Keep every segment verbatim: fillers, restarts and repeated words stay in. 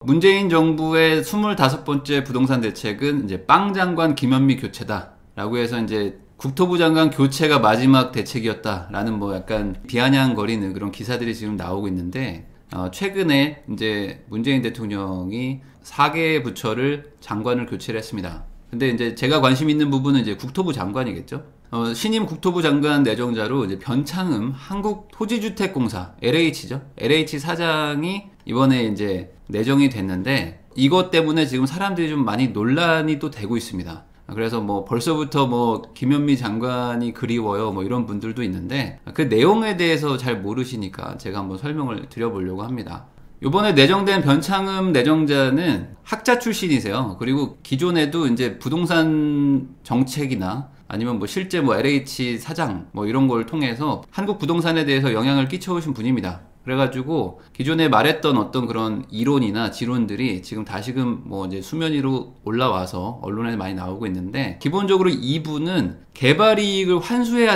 문재인 정부의 스물다섯 번째 부동산 대책은 이제 빵 장관 김현미 교체다 라고 해서 이제 국토부 장관 교체가 마지막 대책이었다라는 뭐 약간 비아냥거리는 그런 기사들이 지금 나오고 있는데, 어, 최근에 이제 문재인 대통령이 네 개 부처를 장관을 교체를 했습니다. 근데 이제 제가 관심 있는 부분은 이제 국토부 장관이겠죠. 어, 신임 국토부 장관 내정자로 이제 변창흠 한국토지주택공사 엘에이치죠. 엘에이치 사장이 이번에 이제 내정이 됐는데, 이것 때문에 지금 사람들이 좀 많이 논란이 또 되고 있습니다. 그래서 뭐 벌써부터 뭐 김현미 장관이 그리워요 뭐 이런 분들도 있는데, 그 내용에 대해서 잘 모르시니까 제가 한번 설명을 드려보려고 합니다. 요번에 내정된 변창흠 내정자는 학자 출신이세요. 그리고 기존에도 이제 부동산 정책이나 아니면 뭐 실제 뭐 엘에이치 사장 뭐 이런 걸 통해서 한국 부동산에 대해서 영향을 끼쳐오신 분입니다. 그래가지고 기존에 말했던 어떤 그런 이론이나 지론들이 지금 다시금 뭐 이제 수면 위로 올라와서 언론에 많이 나오고 있는데, 기본적으로 이분은 개발 이익을 환수해야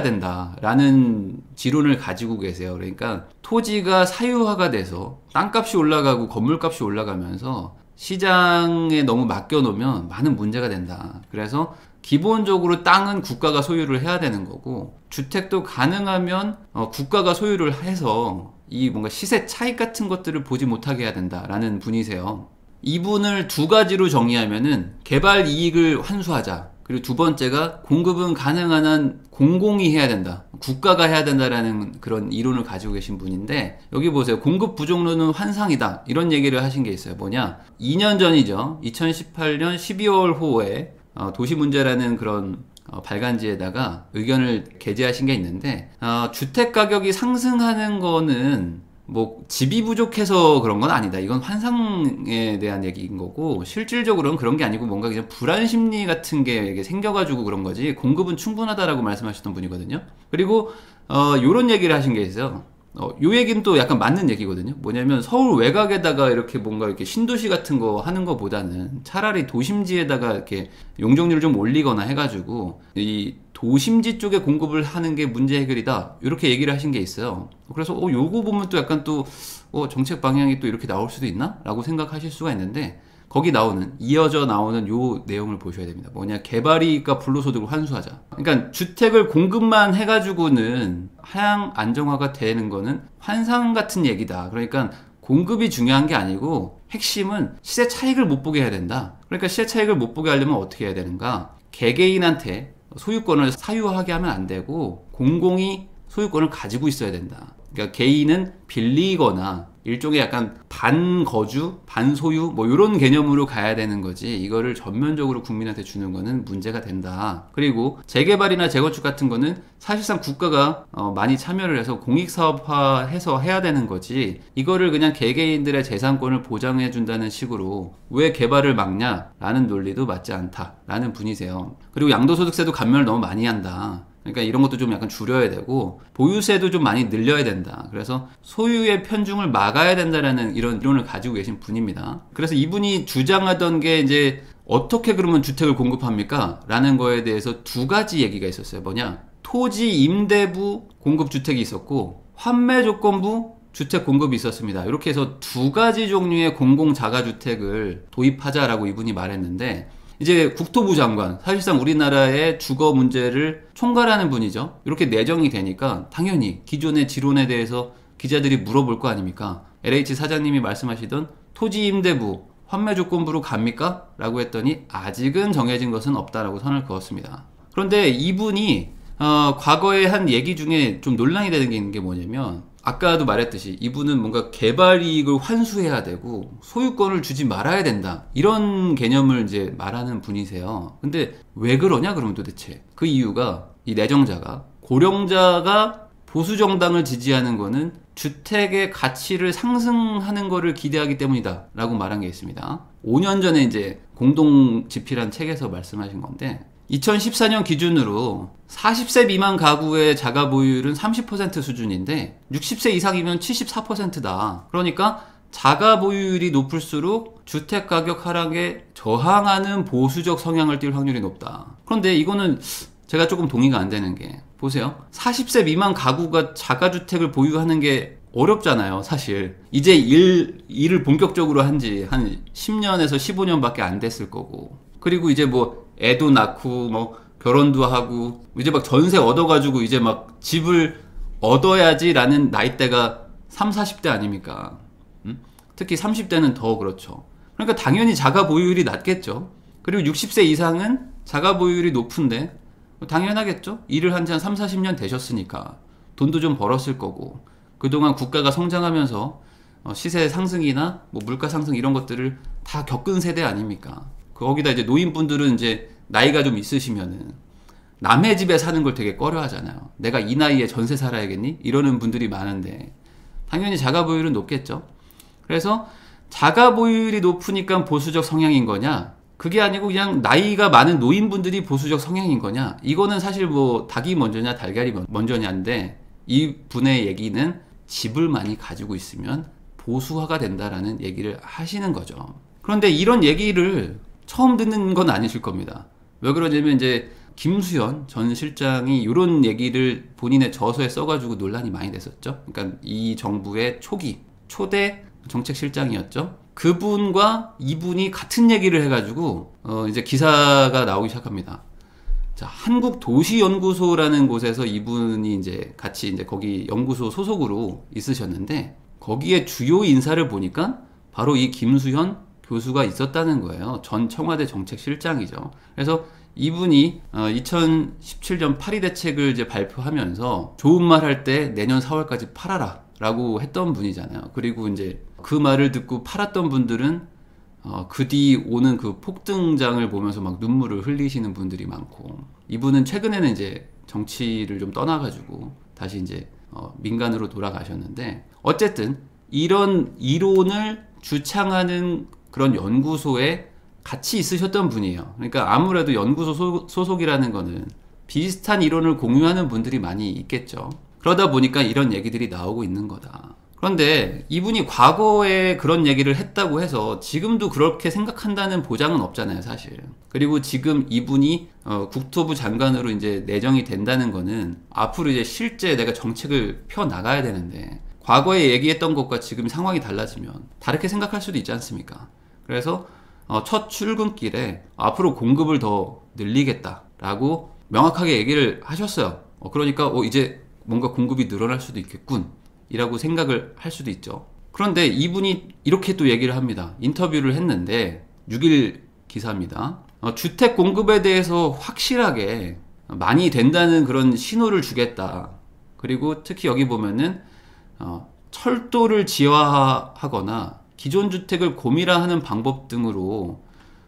된다라는 지론을 가지고 계세요. 그러니까 토지가 사유화가 돼서 땅값이 올라가고 건물값이 올라가면서 시장에 너무 맡겨놓으면 많은 문제가 된다. 그래서 기본적으로 땅은 국가가 소유를 해야 되는 거고, 주택도 가능하면 어, 국가가 소유를 해서 이 뭔가 시세 차익 같은 것들을 보지 못하게 해야 된다라는 분이세요. 이분을 두 가지로 정의하면은 개발 이익을 환수하자, 그리고 두 번째가 공급은 가능한 한 공공이 해야 된다, 국가가 해야 된다라는 그런 이론을 가지고 계신 분인데, 여기 보세요. 공급 부족론은 환상이다 이런 얘기를 하신 게 있어요. 뭐냐, 이 년 전이죠. 이천십팔 년 십이월 호에 어, 도시문제라는 그런 어, 발간지에다가 의견을 게재하신 게 있는데, 어, 주택 가격이 상승하는 거는 뭐 집이 부족해서 그런 건 아니다. 이건 환상에 대한 얘기인 거고, 실질적으로는 그런 게 아니고 뭔가 그냥 불안 심리 같은 게 생겨가지고 그런 거지, 공급은 충분하다라고 말씀하셨던 분이거든요. 그리고 어, 요런 얘기를 하신 게 있어요. 어, 요 얘기는 또 약간 맞는 얘기거든요. 뭐냐면 서울 외곽에다가 이렇게 뭔가 이렇게 신도시 같은 거 하는 거보다는 차라리 도심지에다가 이렇게 용적률을 좀 올리거나 해가지고 이 도심지 쪽에 공급을 하는 게 문제 해결이다, 이렇게 얘기를 하신 게 있어요. 그래서 어, 요거 보면 또 약간 또 어, 정책 방향이 또 이렇게 나올 수도 있나? 라고 생각하실 수가 있는데, 거기 나오는, 이어져 나오는 요 내용을 보셔야 됩니다. 뭐냐, 개발이익과 불로소득을 환수하자. 그러니까 주택을 공급만 해가지고는 하향 안정화가 되는 거는 환상 같은 얘기다. 그러니까 공급이 중요한 게 아니고 핵심은 시세 차익을 못 보게 해야 된다. 그러니까 시세 차익을 못 보게 하려면 어떻게 해야 되는가? 개개인한테 소유권을 사유하게 하면 안 되고 공공이 소유권을 가지고 있어야 된다. 그러니까 개인은 빌리거나 일종의 약간 반거주, 반소유 뭐 이런 개념으로 가야 되는 거지, 이거를 전면적으로 국민한테 주는 거는 문제가 된다. 그리고 재개발이나 재건축 같은 거는 사실상 국가가 어 많이 참여를 해서 공익사업화해서 해야 되는 거지, 이거를 그냥 개개인들의 재산권을 보장해 준다는 식으로 왜 개발을 막냐라는 논리도 맞지 않다라는 분이세요. 그리고 양도소득세도 감면을 너무 많이 한다. 그러니까 이런 것도 좀 약간 줄여야 되고, 보유세도 좀 많이 늘려야 된다. 그래서 소유의 편중을 막아야 된다라는 이런 이론을 가지고 계신 분입니다. 그래서 이분이 주장하던 게 이제 어떻게 그러면 주택을 공급합니까? 라는 거에 대해서 두 가지 얘기가 있었어요. 뭐냐, 토지 임대부 공급 주택이 있었고 환매 조건부 주택 공급이 있었습니다. 이렇게 해서 두 가지 종류의 공공 자가주택을 도입하자라고 이분이 말했는데, 이제 국토부 장관, 사실상 우리나라의 주거 문제를 총괄하는 분이죠. 이렇게 내정이 되니까 당연히 기존의 지론에 대해서 기자들이 물어볼 거 아닙니까? 엘에이치 사장님이 말씀하시던 토지 임대부, 환매 조건부로 갑니까? 라고 했더니 아직은 정해진 것은 없다라고 선을 그었습니다. 그런데 이분이 어, 과거에 한 얘기 중에 좀 논란이 되는 게 있는 게 뭐냐면, 아까도 말했듯이 이분은 뭔가 개발 이익을 환수해야 되고 소유권을 주지 말아야 된다, 이런 개념을 이제 말하는 분이세요. 근데 왜 그러냐 그러면 도대체 그 이유가, 이 내정자가 고령자가 보수정당을 지지하는 거는 주택의 가치를 상승하는 거를 기대하기 때문이다 라고 말한 게 있습니다. 오 년 전에 이제 공동집필한 책에서 말씀하신 건데, 이천십사 년 기준으로 사십 세 미만 가구의 자가 보유율은 삼십 퍼센트 수준인데 육십 세 이상이면 칠십사 퍼센트다. 그러니까 자가 보유율이 높을수록 주택 가격 하락에 저항하는 보수적 성향을 띨 확률이 높다. 그런데 이거는 제가 조금 동의가 안 되는 게, 보세요. 사십 세 미만 가구가 자가주택을 보유하는 게 어렵잖아요, 사실. 이제 일, 일을 본격적으로 한 지 한 십 년에서 십오 년밖에 안 됐을 거고. 그리고 이제 뭐 애도 낳고 뭐 결혼도 하고 이제 막 전세 얻어가지고 이제 막 집을 얻어야지라는 나이대가 삼, 사십 대 아닙니까? 음? 특히 삼십 대는 더 그렇죠. 그러니까 당연히 자가 보유율이 낮겠죠. 그리고 육십 세 이상은 자가 보유율이 높은데 당연하겠죠. 일을 한 지 한 삼, 사십 년 되셨으니까 돈도 좀 벌었을 거고 그동안 국가가 성장하면서 시세 상승이나 뭐 물가 상승 이런 것들을 다 겪은 세대 아닙니까? 거기다 이제 노인분들은 이제 나이가 좀 있으시면은 남의 집에 사는 걸 되게 꺼려 하잖아요. 내가 이 나이에 전세 살아야겠니? 이러는 분들이 많은데 당연히 자가 보유율은 높겠죠. 그래서 자가 보유율이 높으니까 보수적 성향인 거냐? 그게 아니고 그냥 나이가 많은 노인분들이 보수적 성향인 거냐? 이거는 사실 뭐 닭이 먼저냐 달걀이 먼저냐인데 이 분의 얘기는 집을 많이 가지고 있으면 보수화가 된다라는 얘기를 하시는 거죠. 그런데 이런 얘기를 처음 듣는 건 아니실 겁니다. 왜 그러냐면 이제 김수현 전 실장이 이런 얘기를 본인의 저서에 써가지고 논란이 많이 됐었죠. 그러니까 이 정부의 초기 초대 정책실장이었죠. 그분과 이분이 같은 얘기를 해가지고 어 이제 기사가 나오기 시작합니다. 자, 한국도시연구소라는 곳에서 이분이 이제 같이 이제 거기 연구소 소속으로 있으셨는데 거기에 주요 인사를 보니까 바로 이 김수현 교수가 있었다는 거예요. 전 청와대 정책실장이죠. 그래서 이분이 이천십칠 년 파리 대책을 이제 발표하면서 좋은 말 할 때 내년 사월까지 팔아라 라고 했던 분이잖아요. 그리고 이제 그 말을 듣고 팔았던 분들은 어, 그 뒤 오는 그 폭등장을 보면서 막 눈물을 흘리시는 분들이 많고 이분은 최근에는 이제 정치를 좀 떠나가지고 다시 이제 어, 민간으로 돌아가셨는데 어쨌든 이런 이론을 주창하는 그런 연구소에 같이 있으셨던 분이에요. 그러니까 아무래도 연구소 소, 소속이라는 거는 비슷한 이론을 공유하는 분들이 많이 있겠죠. 그러다 보니까 이런 얘기들이 나오고 있는 거다. 그런데 이분이 과거에 그런 얘기를 했다고 해서 지금도 그렇게 생각한다는 보장은 없잖아요, 사실. 그리고 지금 이분이 어, 국토부 장관으로 이제 내정이 된다는 거는 앞으로 이제 실제 내가 정책을 펴 나가야 되는데 과거에 얘기했던 것과 지금 상황이 달라지면 다르게 생각할 수도 있지 않습니까? 그래서 어, 첫 출근길에 앞으로 공급을 더 늘리겠다라고 명확하게 얘기를 하셨어요. 어, 그러니까 어, 이제 뭔가 공급이 늘어날 수도 있겠군 이라고 생각을 할 수도 있죠. 그런데 이분이 이렇게 또 얘기를 합니다. 인터뷰를 했는데 육 일 기사입니다. 어, 주택 공급에 대해서 확실하게 많이 된다는 그런 신호를 주겠다. 그리고 특히 여기 보면은 어, 철도를 지하하거나 기존 주택을 고밀화하는 방법 등으로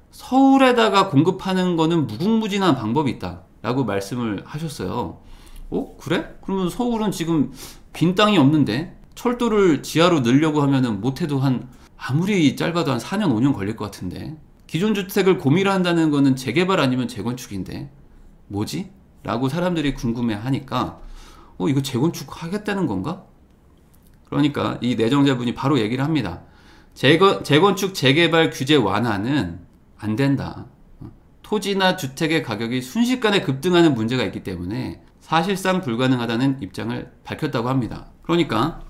서울에다가 공급하는 거는 무궁무진한 방법이 있다 라고 말씀을 하셨어요. 어? 그래? 그러면 서울은 지금 빈 땅이 없는데 철도를 지하로 넣으려고 하면은 못해도 한 아무리 짧아도 한 사 년 오 년 걸릴 것 같은데 기존 주택을 고밀화한다는 거는 재개발 아니면 재건축인데 뭐지? 라고 사람들이 궁금해 하니까 어 이거 재건축 하겠다는 건가? 그러니까 이 내정자분이 바로 얘기를 합니다. 재건, 재건축 재개발 규제 완화는 안 된다. 토지나 주택의 가격이 순식간에 급등하는 문제가 있기 때문에 사실상 불가능하다는 입장을 밝혔다고 합니다. 그러니까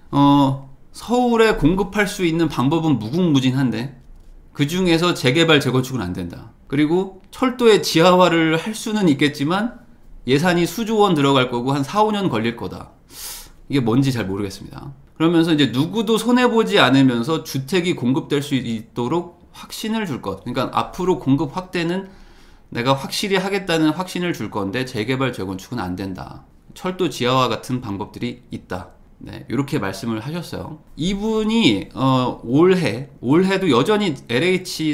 어, 서울에 공급할 수 있는 방법은 무궁무진한데 그 중에서 재개발 재건축은 안 된다. 그리고 철도의 지하화를 할 수는 있겠지만 예산이 수조 원 들어갈 거고 한 사, 오 년 걸릴 거다. 이게 뭔지 잘 모르겠습니다. 그러면서 이제 누구도 손해보지 않으면서 주택이 공급될 수 있도록 확신을 줄 것. 그러니까 앞으로 공급 확대는 내가 확실히 하겠다는 확신을 줄 건데 재개발 재건축은 안 된다. 철도 지하화 같은 방법들이 있다. 네, 이렇게 말씀을 하셨어요. 이분이 어, 올해 올해도 여전히 엘에이치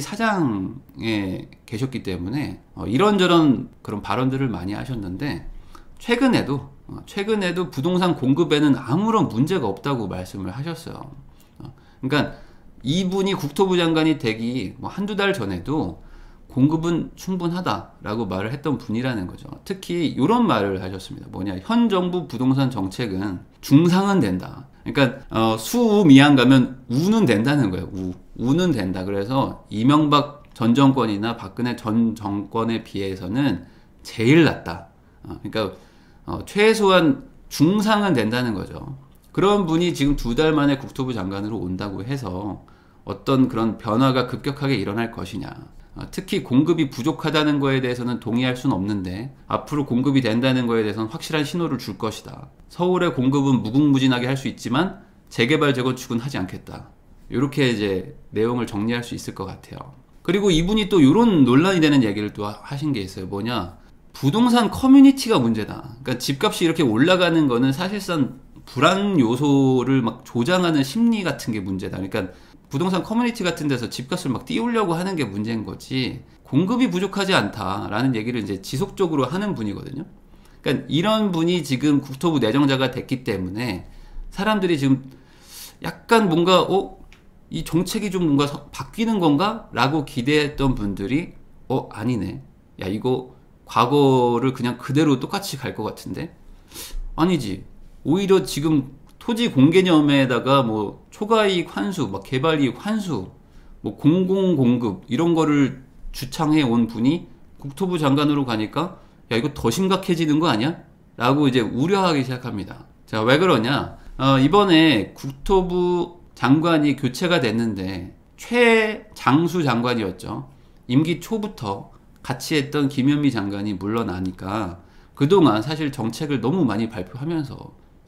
사장에 계셨기 때문에 어, 이런저런 그런 발언들을 많이 하셨는데 최근에도 어, 최근에도 부동산 공급에는 아무런 문제가 없다고 말씀을 하셨어요. 어, 그러니까 이분이 국토부 장관이 되기 뭐 한두 달 전에도 공급은 충분하다라고 말을 했던 분이라는 거죠. 특히 이런 말을 하셨습니다. 뭐냐, 현 정부 부동산 정책은 중상은 된다. 그러니까 어, 수우미양 가면 우는 된다는 거예요. 우 우는 된다. 그래서 이명박 전 정권이나 박근혜 전 정권에 비해서는 제일 낫다. 어, 그러니까 어, 최소한 중상은 된다는 거죠. 그런 분이 지금 두 달 만에 국토부 장관으로 온다고 해서 어떤 그런 변화가 급격하게 일어날 것이냐. 특히 공급이 부족하다는 거에 대해서는 동의할 수는 없는데 앞으로 공급이 된다는 거에 대해서는 확실한 신호를 줄 것이다. 서울의 공급은 무궁무진하게 할 수 있지만 재개발 재건축은 하지 않겠다. 이렇게 이제 내용을 정리할 수 있을 것 같아요. 그리고 이분이 또 이런 논란이 되는 얘기를 또 하신 게 있어요. 뭐냐, 부동산 커뮤니티가 문제다. 그러니까 집값이 이렇게 올라가는 거는 사실상 불안 요소를 막 조장하는 심리 같은 게 문제다. 그러니까 부동산 커뮤니티 같은 데서 집값을 막 띄우려고 하는 게 문제인 거지, 공급이 부족하지 않다라는 얘기를 이제 지속적으로 하는 분이거든요. 그러니까 이런 분이 지금 국토부 내정자가 됐기 때문에 사람들이 지금 약간 뭔가 어? 이 정책이 좀 뭔가 서, 바뀌는 건가? 라고 기대했던 분들이 어? 아니네. 야, 이거 과거를 그냥 그대로 똑같이 갈 것 같은데? 아니지. 오히려 지금 토지 공개념에다가 뭐 초과이익 환수, 막 개발이익 환수, 뭐 공공공급 이런 거를 주창해 온 분이 국토부 장관으로 가니까 야, 이거 더 심각해지는 거 아니야? 라고 이제 우려하기 시작합니다. 자, 왜 그러냐? 어, 이번에 국토부 장관이 교체가 됐는데 최장수 장관이었죠. 임기 초부터 같이 했던 김현미 장관이 물러나니까 그동안 사실 정책을 너무 많이 발표하면서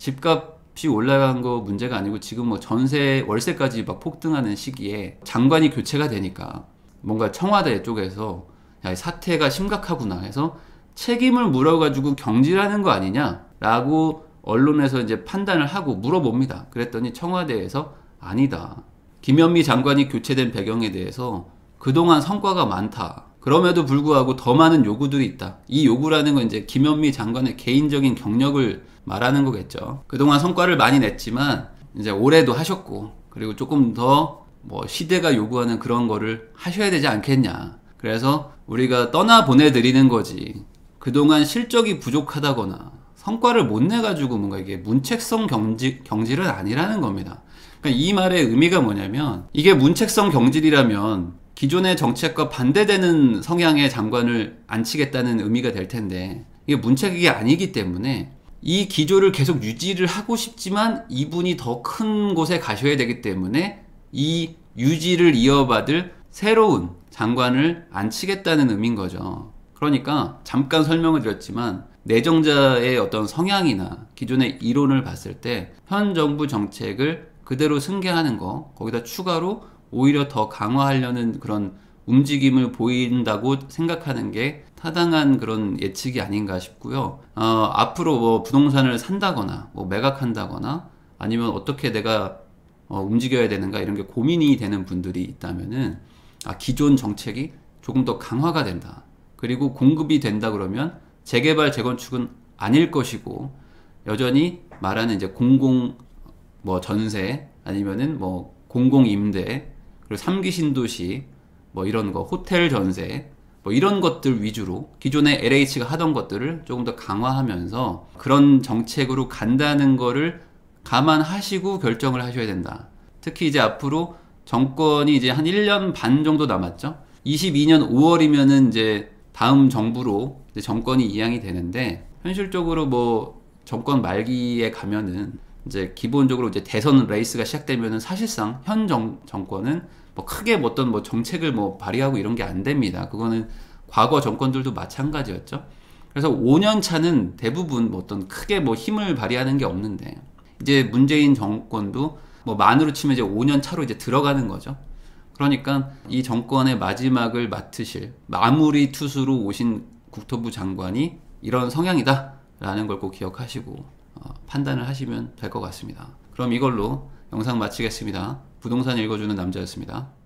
집값이 올라간 거 문제가 아니고 지금 뭐 전세, 월세까지 막 폭등하는 시기에 장관이 교체가 되니까 뭔가 청와대 쪽에서 야, 사태가 심각하구나 해서 책임을 물어가지고 경질하는 거 아니냐라고 언론에서 이제 판단을 하고 물어봅니다. 그랬더니 청와대에서 아니다. 김현미 장관이 교체된 배경에 대해서 그동안 성과가 많다. 그럼에도 불구하고 더 많은 요구들이 있다. 이 요구라는 건 이제 김현미 장관의 개인적인 경력을 말하는 거겠죠. 그동안 성과를 많이 냈지만 이제 올해도 하셨고, 그리고 조금 더 뭐 시대가 요구하는 그런 거를 하셔야 되지 않겠냐. 그래서 우리가 떠나 보내드리는 거지. 그동안 실적이 부족하다거나 성과를 못 내가지고 뭔가 이게 문책성 경질, 경질은 아니라는 겁니다. 그러니까 이 말의 의미가 뭐냐면, 이게 문책성 경질이라면 기존의 정책과 반대되는 성향의 장관을 안치겠다는 의미가 될 텐데, 이게 문책이 아니기 때문에 이 기조를 계속 유지를 하고 싶지만 이분이 더 큰 곳에 가셔야 되기 때문에 이 유지를 이어받을 새로운 장관을 안치겠다는 의미인 거죠. 그러니까 잠깐 설명을 드렸지만 내정자의 어떤 성향이나 기존의 이론을 봤을 때 현 정부 정책을 그대로 승계하는 거, 거기다 추가로 오히려 더 강화하려는 그런 움직임을 보인다고 생각하는 게 타당한 그런 예측이 아닌가 싶고요. 어, 앞으로 뭐 부동산을 산다거나 뭐 매각한다거나 아니면 어떻게 내가 어, 움직여야 되는가 이런 게 고민이 되는 분들이 있다면은 아, 기존 정책이 조금 더 강화가 된다. 그리고 공급이 된다 그러면 재개발 재건축은 아닐 것이고 여전히 말하는 이제 공공 뭐 전세 아니면은 뭐 공공 임대 그리고 삼기 신도시 뭐 이런 거 호텔 전세 뭐 이런 것들 위주로 기존의 엘에이치가 하던 것들을 조금 더 강화하면서 그런 정책으로 간다는 거를 감안하시고 결정을 하셔야 된다. 특히 이제 앞으로 정권이 이제 한 일 년 반 정도 남았죠. 이십이 년 오월이면은 이제 다음 정부로 이제 정권이 이양이 되는데, 현실적으로 뭐 정권 말기에 가면은 이제 기본적으로 이제 대선 레이스가 시작되면은 사실상 현 정, 정권은 뭐 크게 뭐 어떤 뭐 정책을 뭐 발의하고 이런 게 안 됩니다. 그거는 과거 정권들도 마찬가지였죠. 그래서 오 년 차는 대부분 뭐 어떤 크게 뭐 힘을 발휘하는 게 없는데, 이제 문재인 정권도 뭐 만으로 치면 이제 오 년 차로 이제 들어가는 거죠. 그러니까 이 정권의 마지막을 맡으실 마무리 투수로 오신 국토부 장관이 이런 성향이다 라는 걸 꼭 기억하시고 어, 판단을 하시면 될 것 같습니다. 그럼 이걸로 영상 마치겠습니다. 부동산 읽어주는 남자였습니다.